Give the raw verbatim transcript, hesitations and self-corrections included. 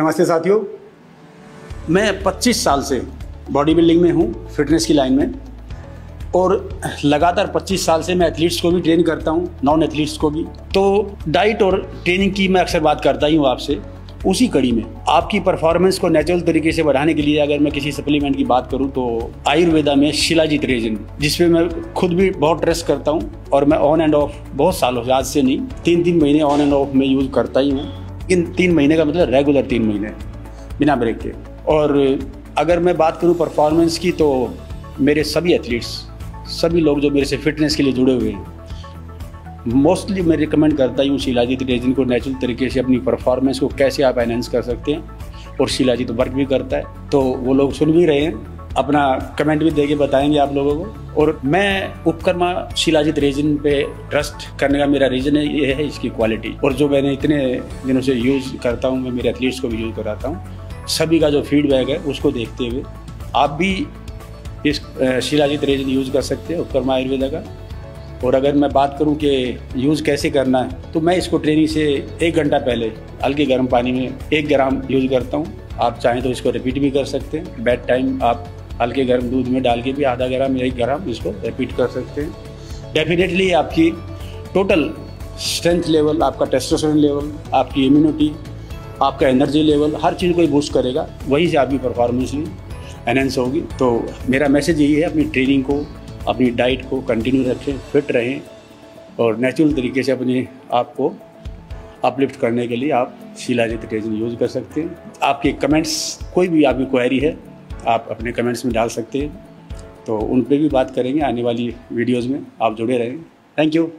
नमस्ते साथियों, मैं पच्चीस साल से बॉडी बिल्डिंग में हूँ, फिटनेस की लाइन में, और लगातार पच्चीस साल से मैं एथलीट्स को भी ट्रेन करता हूँ, नॉन एथलीट्स को भी। तो डाइट और ट्रेनिंग की मैं अक्सर बात करता ही हूँ आपसे। उसी कड़ी में आपकी परफॉर्मेंस को नेचुरल तरीके से बढ़ाने के लिए अगर मैं किसी सप्लीमेंट की बात करूँ तो आयुर्वेदा में शिलाजीत रेजिन, जिसपे मैं खुद भी बहुत ट्रस्ट करता हूँ और मैं ऑन एंड ऑफ बहुत सालों से, आज से नहीं, तीन तीन महीने ऑन एंड ऑफ में यूज़ करता ही हूँ। इन तीन महीने का मतलब रेगुलर तीन महीने बिना ब्रेक के। और अगर मैं बात करूँ परफॉर्मेंस की तो मेरे सभी एथलीट्स, सभी लोग जो मेरे से फिटनेस के लिए जुड़े हुए हैं, मोस्टली मैं रिकमेंड करता हूँ शिलाजीत रेजिन को। नेचुरल तरीके से अपनी परफॉर्मेंस को कैसे आप एनहेंस कर सकते हैं, और शिलाजीत तो वर्क भी करता है। तो वो लोग सुन भी रहे हैं, अपना कमेंट भी देके बताएंगे आप लोगों को। और मैं उपकर्मा शिलाजीत रेजिन पे ट्रस्ट करने का मेरा रीज़न है, ये है इसकी क्वालिटी। और जो मैंने इतने दिनों से यूज़ करता हूँ, मैं मेरे एथलीट्स को भी यूज़ कराता हूँ, सभी का जो फीडबैक है उसको देखते हुए आप भी इस शिलाजीत रेजिन यूज़ कर सकते हैं, उपकर्मा आयुर्वेदा का। और अगर मैं बात करूं कि यूज़ कैसे करना है, तो मैं इसको ट्रेनिंग से एक घंटा पहले हल्के गर्म पानी में एक ग्राम यूज़ करता हूं। आप चाहें तो इसको रिपीट भी कर सकते हैं। बेड टाइम आप हल्के गर्म दूध में डाल के भी आधा ग्राम या एक ग्राम इसको रिपीट कर सकते हैं। डेफिनेटली आपकी टोटल स्ट्रेंथ लेवल, आपका टेस्टोस्टेरोन लेवल, आपकी इम्यूनिटी, आपका एनर्जी लेवल, हर चीज़ को बूस्ट करेगा। वहीं से आपकी परफॉर्मेंस भी एनहेंस होगी। तो मेरा मैसेज यही है, अपनी ट्रेनिंग को, अपनी डाइट को कंटिन्यू रखें, फिट रहें, और नेचुरल तरीके से अपने आप को अपलिफ्ट करने के लिए आप शिलाजीत रेजिन यूज़ कर सकते हैं। आपके कमेंट्स, कोई भी आपकी क्वेरी है आप अपने कमेंट्स में डाल सकते हैं, तो उन पे भी बात करेंगे आने वाली वीडियोज़ में। आप जुड़े रहें। Thank you.